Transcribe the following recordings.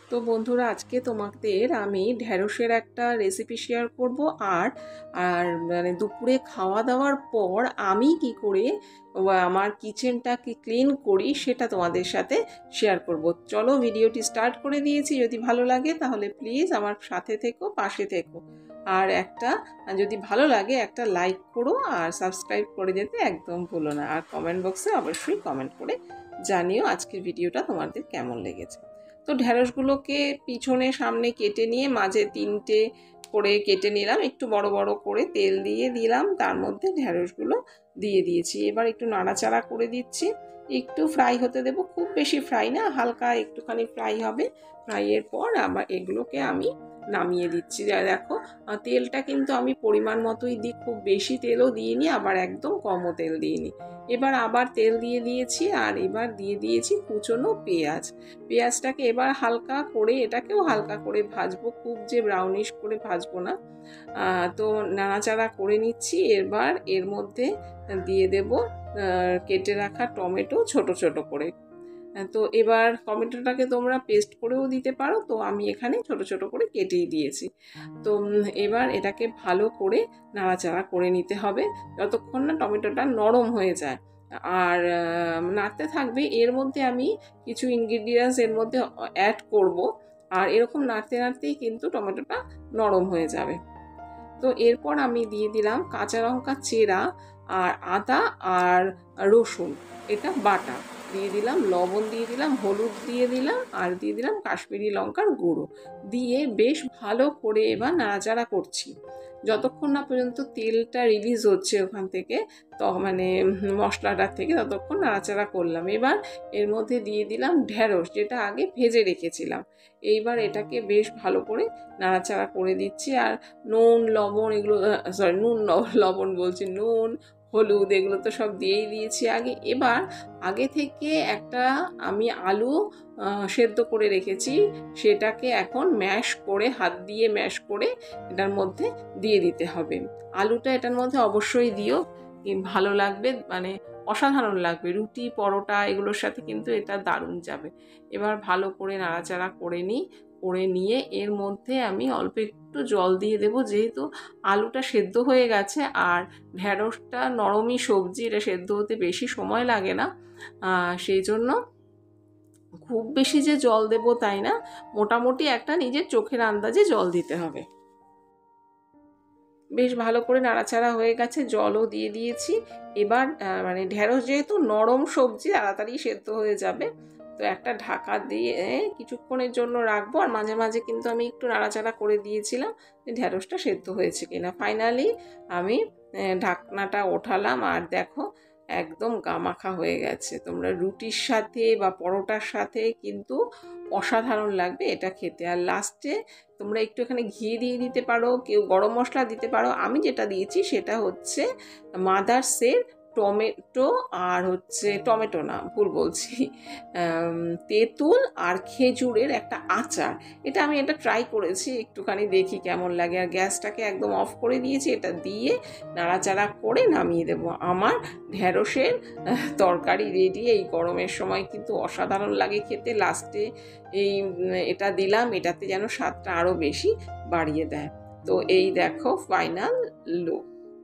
তো বন্ধুরা, আজকে তোমাদের আমি ঢ্যাঁড়সের একটা রেসিপি শেয়ার করব। আর আর মানে দুপুরে খাওয়া দাওয়ার পর আমি কি করে আমার কিচেনটাকে ক্লিন করি সেটা তোমাদের সাথে শেয়ার করব। চলো, ভিডিওটি স্টার্ট করে দিয়েছি। যদি ভালো লাগে তাহলে প্লিজ আমার সাথে থেকো, পাশে থেকো। আর যদি ভালো লাগে একটা লাইক করো আর সাবস্ক্রাইব করে যেতে একদম ভুলো না। আর কমেন্ট বক্সে অবশ্যই কমেন্ট করে জানিও আজকের ভিডিওটা তোমাদের কেমন লেগেছে। তো ঢ্যাঁড়সগুলোকে পিছনে সামনে কেটে নিয়ে মাঝে 3টে করে কেটে নিলাম, একটু বড় বড় করে তেল দিয়ে দিলাম, তার মধ্যে ঢ্যাঁড়সগুলো দিয়ে দিয়েছি। এবার একটু নাড়াচাড়া করে দিচ্ছি, একটু ফ্রাই হতে দেবো, খুব বেশি ফ্রাই না, হালকা একটুখানি ফ্রাই হবে। ফ্রাইয়ের পর আবার এগুলোকে আমি নামিয়ে দিচ্ছি। যা দেখো, তেলটা কিন্তু আমি পরিমাণ মতোই দিই, খুব বেশি তেলও দিইনি, আবার একদম কমও তেল দিইনি। এবার আবার তেল দিয়ে দিয়েছি, আর এবার দিয়ে দিয়েছি কুচনো পেঁয়াজ। পেঁয়াজটাকে এবার হালকা করে, এটাকেও হালকা করে ভাজবো, খুব যে ব্রাউনিশ করে ভাজবো না। তো নাড়াচাড়া করে নিচ্ছি। এবার এর মধ্যে দিয়ে দেব কেটে রাখা টমেটো, ছোট ছোট করে। তো এবার টমেটোটাকে তোমরা পেস্ট করেও দিতে পারো, তো আমি এখানে ছোট ছোট করে কেটেই দিয়েছি। তো এবার এটাকে ভালো করে নাড়াচাড়া করে নিতে হবে যতক্ষণ না টমেটোটা নরম হয়ে যায়। আর নাড়তে থাকবে। এর মধ্যে আমি কিছু ইনগ্রিডিয়েন্টস এর মধ্যে অ্যাড করব, আর এরকম নাড়তে নাড়তেই কিন্তু টমেটোটা নরম হয়ে যাবে। তো এরপর আমি দিয়ে দিলাম কাঁচা লঙ্কা চেরা, আর আদা আর রসুন, এটা বাটা দিয়ে দিলাম, লবণ দিয়ে দিলাম, হলুদ দিয়ে দিলাম, আর দিয়ে দিলাম কাশ্মীরি লঙ্কার গুঁড়ো দিয়ে বেশ ভালো করে এবার নাড়াচাড়া করছি যতক্ষণ না পর্যন্ত তেলটা রিলিজ হচ্ছে ওখান থেকে, তো মানে মশলাটার থেকে, ততক্ষণ নাড়াচাড়া করলাম। এবার এর মধ্যে দিয়ে দিলাম ঢ্যাঁড়স, যেটা আগে ভেজে রেখেছিলাম। এইবার এটাকে বেশ ভালো করে নাড়াচাড়া করে দিচ্ছি। আর নুন লবণ এগুলো, লবণ বলছি, নুন হলুদ এগুলো তো সব দিয়েই দিয়েছি আগে। এবার আগে থেকে একটা আমি আলু সেদ্ধ করে রেখেছি, সেটাকে এখন ম্যাশ করে, হাত দিয়ে ম্যাশ করে এটার মধ্যে দিয়ে দিতে হবে। আলুটা এটার মধ্যে অবশ্যই দিও, ভালো লাগবে, মানে অসাধারণ লাগবে, রুটি পরোটা এগুলোর সাথে কিন্তু এটা দারুণ যাবে। এবার ভালো করে নাড়াচাড়া করে নিয়ে এর মধ্যে আমি অল্প একটু জল দিয়ে দেবো, যেহেতু আলুটা সেদ্ধ হয়ে গেছে আর ঢ্যাঁড়সটা নরমই সবজি, এটা সেদ্ধ হতে বেশি সময় লাগে না। সেই জন্য খুব বেশি যে জল দেব তাই না, মোটামুটি একটা নিজের চোখের আন্দাজে জল দিতে হবে। বেশ ভালো করে নাড়াচাড়া হয়ে গেছে, জলও দিয়ে দিয়েছি। এবার মানে ঢ্যাঁড়স যেহেতু নরম সবজি, তাড়াতাড়ি সেদ্ধ হয়ে যাবে, তো একটা ঢাকা দিয়ে কিছুক্ষণের জন্য রাখবো। আর মাঝে মাঝে কিন্তু আমি একটু নাড়াচাড়া করে দিয়েছিলাম যে ঢ্যাঁড়সটা সেদ্ধ হয়েছে কিনা। ফাইনালি আমি ঢাকনাটা ওঠালাম, আর দেখো একদম গামাখা হয়ে গেছে। তোমরা রুটির সাথে বা পরোটার সাথে কিন্তু অসাধারণ লাগবে এটা খেতে। আর লাস্টে তোমরা একটু এখানে ঘি দিয়ে দিতে পারো, কেউ গরম মশলা দিতে পারো। আমি যেটা দিয়েছি সেটা হচ্ছে মাদার্সের টমেটো, আর হচ্ছে টমেটো না, ভুল বলছি, তেঁতুল আর খেজুরের একটা আচার। এটা ট্রাই করেছি, একটুখানি দেখি কেমন লাগে। আর গ্যাসটাকে একদম অফ করে দিয়েছি, এটা দিয়ে নাড়াচাড়া করে নামিয়ে দেবো। আমার ঢ্যাঁড়সের তরকারি রেডি। এই গরমের সময় কিন্তু অসাধারণ লাগে খেতে। লাস্টে এটা দিলাম, এটাতে যেন স্বাদটা আরও বেশি বাড়িয়ে দেয়। তো এই দেখো ফাইনাল লুক।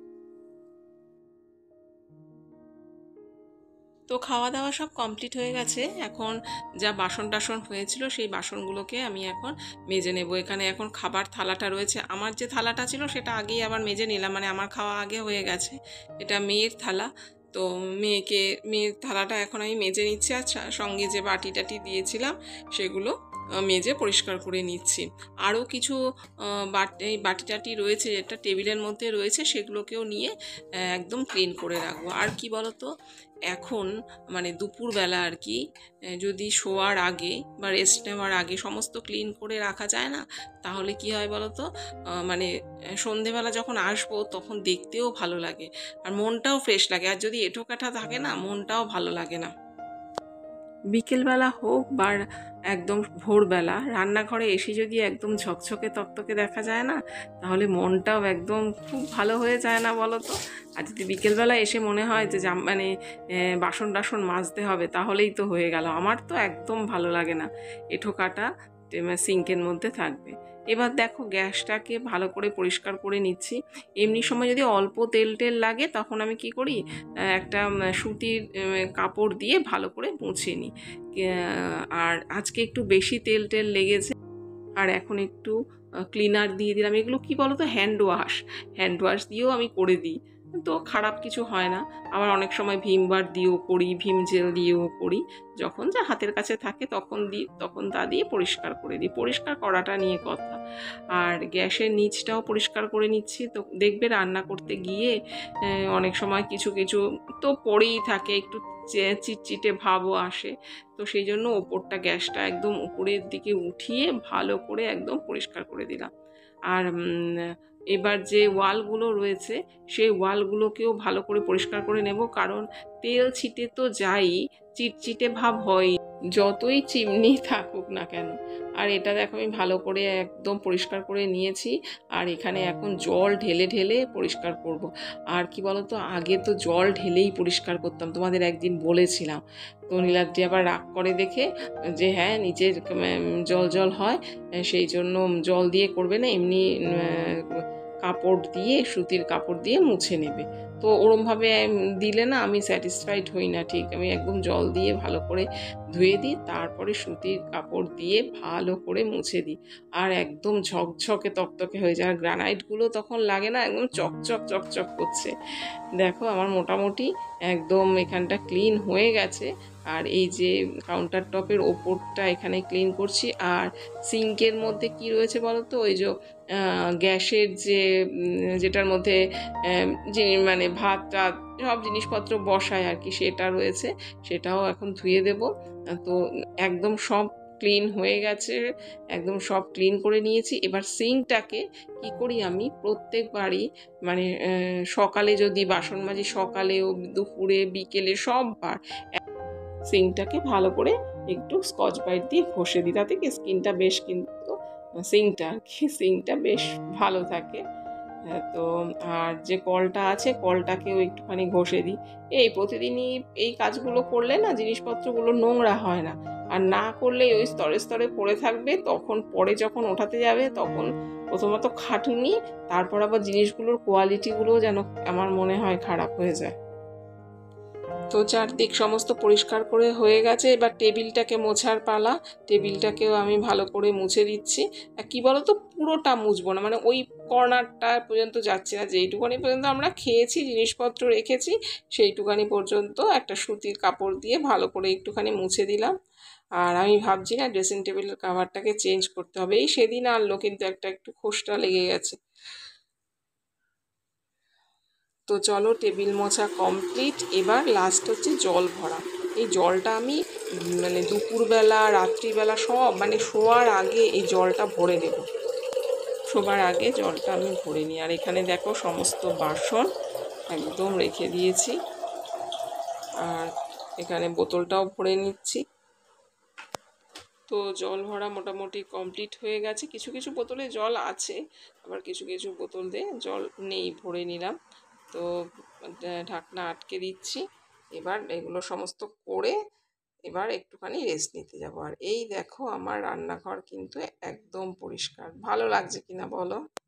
তো খাওয়া দাওয়া সব কমপ্লিট হয়ে গেছে। এখন যা বাসন টাসন হয়েছিল সেই বাসনগুলোকে আমি এখন মেজে নেব। এখানে এখন খাবার থালাটা রয়েছে, আমার যে থালাটা ছিল সেটা আগেই আবার মেজে নিলাম, মানে আমার খাওয়া আগে হয়ে গেছে। এটা মেয়ের থালা, তো মেয়ের থালাটা এখন আমি মেজে নিচ্ছি। আর সঙ্গে যে বাটি টাটি দিয়েছিলাম সেগুলো মেজে পরিষ্কার করে নিচ্ছি। আরও কিছু বাটি টাটি রয়েছে যেটা টেবিলের মধ্যে রয়েছে, সেগুলোকেও নিয়ে একদম ক্লিন করে রাখবো। আর কি বলতো, এখন মানে দুপুরবেলা আর কি, যদি শোয়ার আগে বা রেস্ট নেওয়ার আগে সমস্ত ক্লিন করে রাখা যায় না, তাহলে কি হয় বলো তো, মানে সন্ধেবেলা যখন আসবো তখন দেখতেও ভালো লাগে আর মনটাও ফ্রেশ লাগে। আর যদি এঁঠোকাঠা থাকে না, মনটাও ভালো লাগে না। বিকেলবেলা হোক বা একদম ভোরবেলা, রান্নাঘরে এসে যদি একদম ঝকঝকে তকতকে দেখা যায় না, তাহলে মনটাও একদম খুব ভালো হয়ে যায় না বলো তো। আর যদি বিকেলবেলা এসে মনে হয় যে মানে বাসন টাসন মাজতে হবে, তাহলেই তো হয়ে গেল। আমার তো একদম ভালো লাগে না এঁঠোকাটা সিঙ্কের মধ্যে থাকবে। এবার দেখো গ্যাসটাকে ভালো করে পরিষ্কার করে নিচ্ছি। এমনি সময় যদি অল্প তেল টেল লাগে তখন আমি কি করি, একটা সুতির কাপড় দিয়ে ভালো করে মুছে নিই। আর আজকে একটু বেশি তেল টেল লেগেছে, আর এখন একটু ক্লিনার দিয়ে দিলাম। এগুলো কি বলো তো, হ্যান্ড ওয়াশ দিয়েও আমি করে দিই, তো খারাপ কিছু হয় না। আবার অনেক সময় ভিম বার দিয়েও করি, ভিম জেল দিয়েও করি। যখন যা হাতের কাছে থাকে তখন তা দিয়ে পরিষ্কার করে দিই। পরিষ্কার করাটা নিয়ে কথা। আর গ্যাসের নিচটাও পরিষ্কার করে নিচ্ছি। তো দেখবে রান্না করতে গিয়ে অনেক সময় কিছু কিছু তো পড়েই থাকে, একটু চিটচিটে ভাবও আসে। তো সেই জন্য ওপরটা গ্যাসটা একদম উপরের দিকে উঠিয়ে ভালো করে একদম পরিষ্কার করে দিলাম। আর এবার যে ওয়ালগুলো রয়েছে সেই ওয়ালগুলোকেও ভালো করে পরিষ্কার করে নেব, কারণ তেল ছিটে তো যাই, চিটচিটে ভাব হয় যতই চিমনি থাকুক না কেন। আর এটা দেখো আমি ভালো করে একদম পরিষ্কার করে নিয়েছি। আর এখানে এখন জল ঢেলে ঢেলে পরিষ্কার করব। আর কি বলতো, আগে তো জল ঢেলেই পরিষ্কার করতাম, তোমাদের একদিন বলেছিলাম। তো নীলাদ্রি আবার রাগ করে দেখে যে হ্যাঁ নিচের জল জল হয়, সেই জন্য জল দিয়ে করবে না, এমনি কাপড় দিয়ে, সুতির কাপড় দিয়ে মুছে নেবে। তো ওরমভাবে দিলে না আমি স্যাটিসফাইড হই না ঠিক। আমি একদম জল দিয়ে ভালো করে ধুয়ে দিই, তারপরে সুতির কাপড় দিয়ে ভালো করে মুছে দিই। আর একদম ঝকঝকে তকতকে হয়ে যায়। আর গ্রানাইটগুলো তখন লাগে না, একদম চকচক চকচক করছে। দেখো আমার মোটামুটি একদম এখানটা ক্লিন হয়ে গেছে। আর এই যে কাউন্টার টপের ওপরটা এখানে ক্লিন করছি। আর সিঙ্কের মধ্যে কি রয়েছে বলো তো, ওই যে গ্যাসের যেটার মধ্যে মানে ভাত টাত সব জিনিসপত্র বসায় আর কি, সেটা রয়েছে, সেটাও এখন ধুয়ে দেব। তো একদম সব ক্লিন হয়ে গেছে, একদম সব ক্লিন করে নিয়েছি। এবার সিঙ্কটাকে কি করি আমি প্রত্যেকবারই, মানে সকালে যদি বাসন মাজি, সকালেও দুপুরে বিকেলে সববার সিঙ্কটাকে ভালো করে একটু স্কচ ব্রাইট দিয়ে ঘষে দিই, তাতে কি স্কিনটা বেশ কিন্তু সিঙ্কটা বেশ ভালো থাকে। তো আর যে কলটা আছে কলটাকেও একটুখানি ঘষে দিই। এই প্রতিদিনই এই কাজগুলো করলে না জিনিসপত্রগুলো নোংরা হয় না। আর না করলে ওই স্তরে স্তরে পড়ে থাকবে, তখন পরে যখন ওঠাতে যাবে তখন প্রথমত খাটুনি, তারপর আবার জিনিসগুলোর কোয়ালিটিগুলোও যেন আমার মনে হয় খারাপ হয়ে যায়। তো চারদিক সমস্ত পরিষ্কার করে হয়ে গেছে। এবার টেবিলটাকে মোছার পালা। টেবিলটাকেও আমি ভালো করে মুছে দিচ্ছি। কি বলতো, পুরোটা মুছবো না, মানে ওই কর্নারটা পর্যন্ত যাচ্ছে না, যেইটুখানি পর্যন্ত আমরা খেয়েছি জিনিসপত্র রেখেছি সেইটুখানি পর্যন্ত একটা সুতির কাপড় দিয়ে ভালো করে একটুখানি মুছে দিলাম। আর আমি ভাবছি না ড্রেসিং টেবিলের কাভারটাকে চেঞ্জ করতে হবে। এই সেদিন আনলো কিন্তু একটু খোসটা লেগে গেছে। তো চলো টেবিল মোছা কমপ্লিট। এবার লাস্ট হচ্ছে জল ভরা। এই জলটা আমি মানে দুপুরবেলা রাত্রিবেলা সব মানে শোয়ার আগে এই জলটা ভরে দেব। শোবার আগে জলটা আমি ভরে নিই। আর এখানে দেখো সমস্ত বাসন একদম রেখে দিয়েছি। আর এখানে বোতলটাও ভরে নিচ্ছি। তো জল ভরা মোটামুটি কমপ্লিট হয়ে গেছে। কিছু কিছু বোতলে জল আছে, আবার কিছু কিছু বোতলে জল নেই, ভরে নিলাম। তো ঢাকনা আটকে দিচ্ছি। এবার এগুলো সমস্ত করে এবার একটুখানি রেস্ট নিতে যাব। আর এই দেখো আমার রান্নাঘর কিন্তু একদম পরিষ্কার। ভালো লাগছে কিনা বলো?